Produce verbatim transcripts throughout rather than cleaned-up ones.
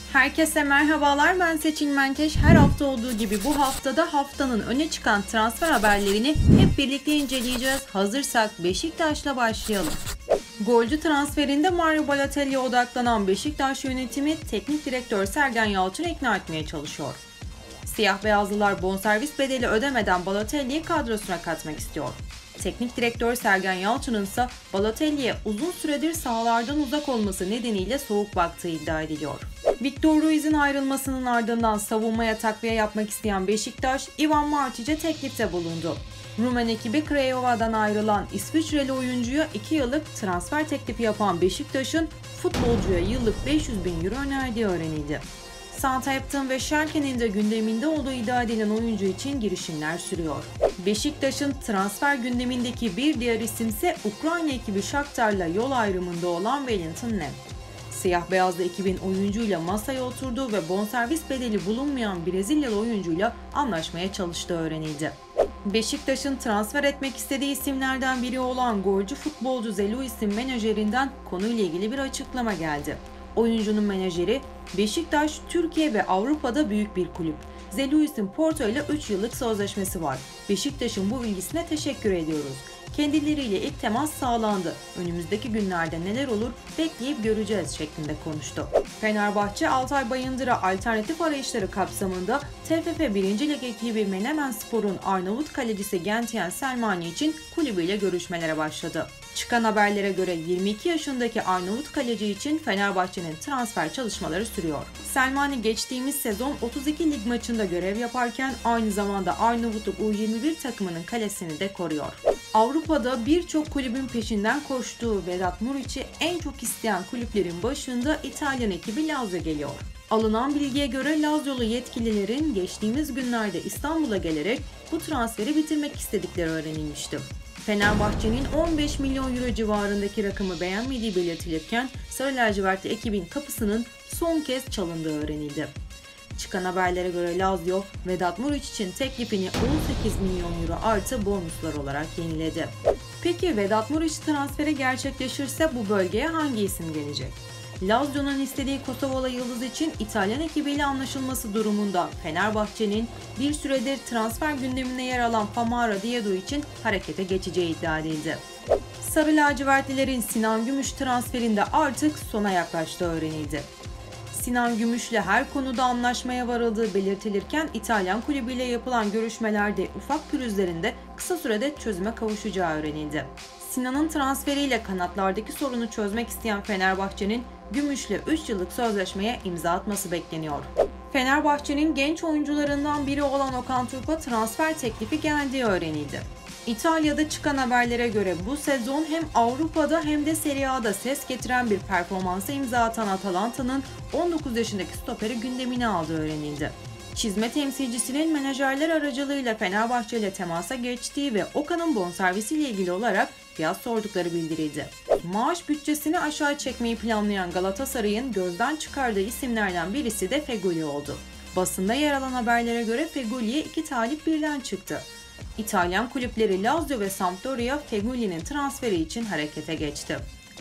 Herkese merhabalar, ben Seçil Menteş. Her hafta olduğu gibi bu haftada haftanın öne çıkan transfer haberlerini hep birlikte inceleyeceğiz. Hazırsak Beşiktaş'la başlayalım. Golcü transferinde Mario Balotelli'ye odaklanan Beşiktaş yönetimi teknik direktör Sergen Yalçın'ı ikna etmeye çalışıyor. Siyah beyazlılar bonservis bedeli ödemeden Balotelli'yi kadrosuna katmak istiyor. Teknik direktör Sergen Yalçın'ın ise Balotelli'ye uzun süredir sahalardan uzak olması nedeniyle soğuk baktığı iddia ediliyor. Victor Ruiz'in ayrılmasının ardından savunmaya takviye yapmak isteyen Beşiktaş, Ivan Martic'e teklifte bulundu. Rumen ekibi Craiova'dan ayrılan İsviçreli oyuncuya iki yıllık transfer teklifi yapan Beşiktaş'ın futbolcuya yıllık beş yüz bin euro önerdiği öğrenildi. Southampton ve Schalke'nin de gündeminde olduğu iddia edilen oyuncu için girişimler sürüyor. Beşiktaş'ın transfer gündemindeki bir diğer isim ise Ukrayna ekibi Shakhtar'la yol ayrımında olan Wellington Nem. Siyah beyazlı ekibin oyuncuyla masaya oturduğu ve bonservis bedeli bulunmayan Brezilyalı oyuncuyla anlaşmaya çalıştığı öğrenildi. Beşiktaş'ın transfer etmek istediği isimlerden biri olan golcü futbolcu Zeluis'in menajerinden konuyla ilgili bir açıklama geldi. Oyuncunun menajeri, Beşiktaş, Türkiye ve Avrupa'da büyük bir kulüp. Zeluis'in Porto ile üç yıllık sözleşmesi var. Beşiktaş'ın bu ilgisine teşekkür ediyoruz. Kendileriyle ilk temas sağlandı. Önümüzdeki günlerde neler olur bekleyip göreceğiz şeklinde konuştu. Fenerbahçe, Altay Bayındır'a alternatif arayışları kapsamında T F F birinci Lig ekibi Menemenspor'un Arnavut kalecisi Gentien Selmani için kulübüyle görüşmelere başladı. Çıkan haberlere göre yirmi iki yaşındaki Arnavut kaleci için Fenerbahçe'nin transfer çalışmaları sürüyor. Selmani geçtiğimiz sezon otuz iki lig maçında görev yaparken aynı zamanda Arnavutluk U yirmi bir takımının kalesini de koruyor. Avrupa'da birçok kulübün peşinden koştuğu Vedat Muriç'i en çok isteyen kulüplerin başında İtalyan ekibi Lazio geliyor. Alınan bilgiye göre Laziolu yetkililerin geçtiğimiz günlerde İstanbul'a gelerek bu transferi bitirmek istedikleri öğrenilmişti. Fenerbahçe'nin on beş milyon euro civarındaki rakamı beğenmediği belirtilirken Sarı lacivertli ekibin kapısının son kez çalındığı öğrenildi. Çıkan haberlere göre Lazio, Vedat Muriç için teklifini on sekiz milyon euro artı bonuslar olarak yeniledi. Peki Vedat Muriç transferi gerçekleşirse bu bölgeye hangi isim gelecek? Lazio'nun istediği Kosovalı yıldız için İtalyan ekibiyle anlaşılması durumunda Fenerbahçe'nin bir süredir transfer gündemine yer alan Famara Diédou için harekete geçeceği iddia edildi. Sarı lacivertlilerin Sinan Gümüş transferinde artık sona yaklaştığı öğrenildi. Sinan Gümüş'le her konuda anlaşmaya varıldığı belirtilirken İtalyan kulübüyle yapılan görüşmelerde ufak pürüzlerinde kısa sürede çözüme kavuşacağı öğrenildi. Sinan'ın transferiyle kanatlardaki sorunu çözmek isteyen Fenerbahçe'nin Gümüş'le üç yıllık sözleşmeye imza atması bekleniyor. Fenerbahçe'nin genç oyuncularından biri olan Okan Turp'a transfer teklifi geldiği öğrenildi. İtalya'da çıkan haberlere göre bu sezon hem Avrupa'da hem de Serie A'da ses getiren bir performansa imza atan Atalanta'nın on dokuz yaşındaki stoperi gündemine aldığı öğrenildi. Çizme temsilcisinin menajerler aracılığıyla Fenerbahçe ile temasa geçtiği ve Okan'ın bonservisiyle ilgili olarak fiyat sordukları bildirildi. Maaş bütçesini aşağı çekmeyi planlayan Galatasaray'ın gözden çıkardığı isimlerden birisi de Feghouli oldu. Basında yer alan haberlere göre Feghouli'ye iki talip birden çıktı. İtalyan kulüpleri Lazio ve Sampdoria Feghouli'nin transferi için harekete geçti.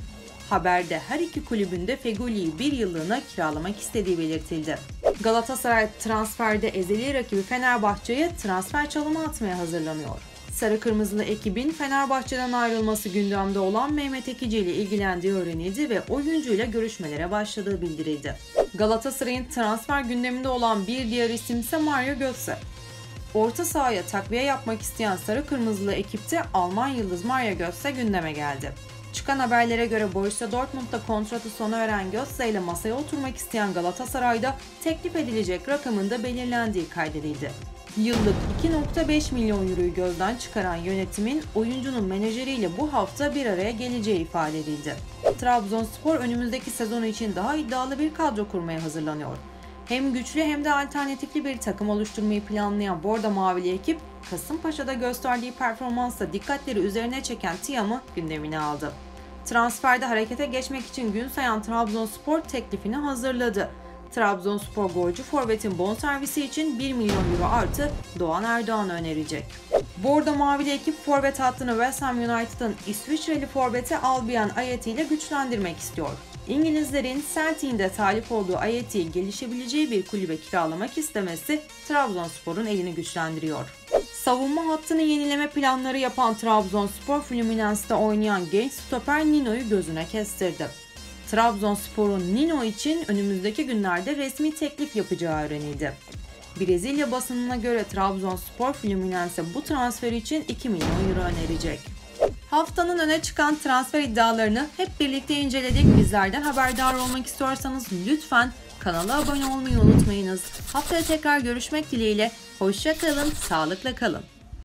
Haberde her iki kulübün de Feghouli'yi bir yıllığına kiralamak istediği belirtildi. Galatasaray transferde ezeli rakibi Fenerbahçe'ye transfer çalımı atmaya hazırlanıyor. Sarı Kırmızılı ekibin Fenerbahçe'den ayrılması gündemde olan Mehmet Ekici ile ilgilendiği öğrenildi ve oyuncuyla görüşmelere başladığı bildirildi. Galatasaray'ın transfer gündeminde olan bir diğer isim ise Mario Götze. Orta sahaya takviye yapmak isteyen Sarı Kırmızılı ekipte Alman yıldız Mario Götze gündeme geldi. Çıkan haberlere göre Borussia Dortmund'da kontratı sona eren Götze ile masaya oturmak isteyen Galatasaray'da teklif edilecek rakamın da belirlendiği kaydedildi. Yıllık iki virgül beş milyon euroyu gözden çıkaran yönetimin oyuncunun menajeriyle bu hafta bir araya geleceği ifade edildi. Trabzonspor önümüzdeki sezonu için daha iddialı bir kadro kurmaya hazırlanıyor. Hem güçlü hem de alternatifli bir takım oluşturmayı planlayan Bordo Mavili ekip, Kasımpaşa'da gösterdiği performansla dikkatleri üzerine çeken Tiam'ı gündemine aldı. Transferde harekete geçmek için gün sayan Trabzonspor teklifini hazırladı. Trabzonspor golcü forvetin bonservisi için bir milyon euro artı Doğan Erdoğan önerecek. Bordo Mavili ekip forvet hattını West Ham United'ın İsviçreli forveti Albion Ayeti ile güçlendirmek istiyor. İngilizlerin Celtic'in talip olduğu Ayeti'yi gelişebileceği bir kulübe kiralamak istemesi Trabzonspor'un elini güçlendiriyor. Savunma hattını yenileme planları yapan Trabzonspor, Fluminense'de oynayan genç stoper Nino'yu gözüne kestirdi. Trabzonspor'un Nino için önümüzdeki günlerde resmi teklif yapacağı öğrenildi. Brezilya basınına göre Trabzonspor, Fluminense bu transfer için iki milyon euro önerecek. Haftanın öne çıkan transfer iddialarını hep birlikte inceledik. Bizlerden haberdar olmak istiyorsanız lütfen kanala abone olmayı unutmayınız. Haftaya tekrar görüşmek dileğiyle. Hoşça kalın, sağlıkla kalın.